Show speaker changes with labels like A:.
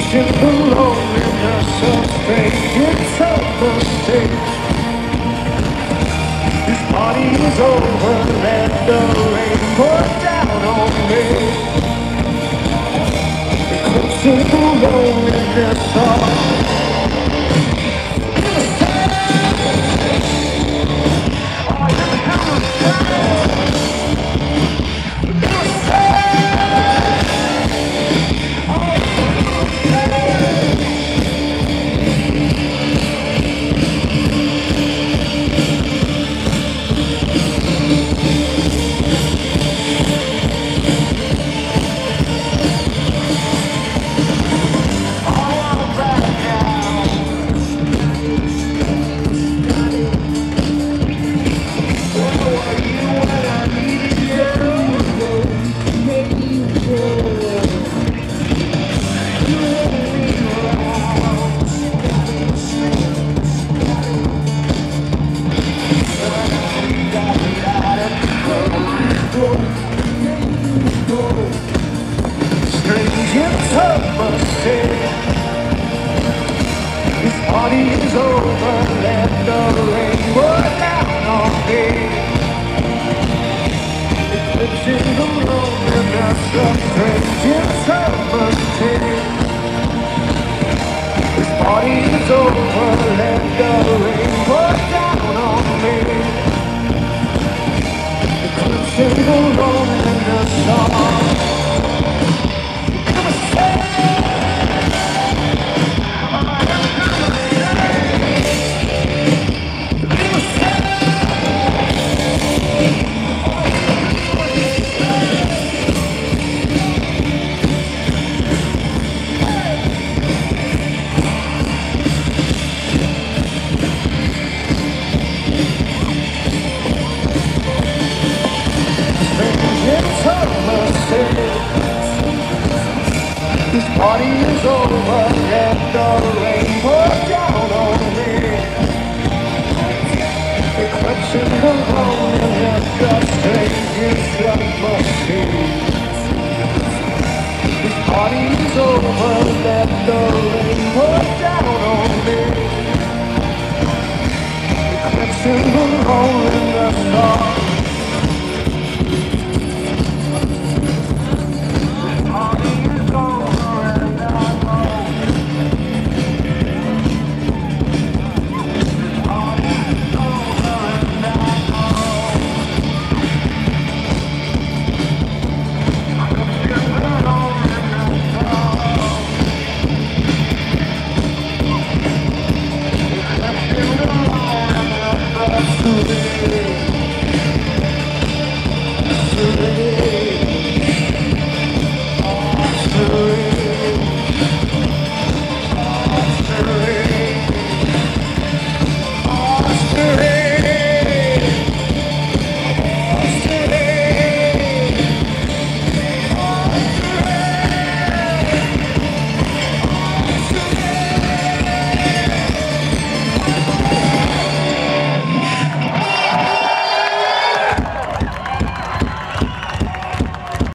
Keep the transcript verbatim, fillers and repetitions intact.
A: in the loneliness of strange interpretation. This party is over, let the rain pour down on me. Eclipse in the loneliness of this party is over, let the rain pour down on me. Eclipse in the loneliness of strange eternity. This party is over, let the rain pour down on me. Eclipse in the loneliness of this party is over, let the rain pour down on me. Eclipse in the loneliness of strangers that must be. This party is over, let the rain pour down on me. Eclipse in the loneliness of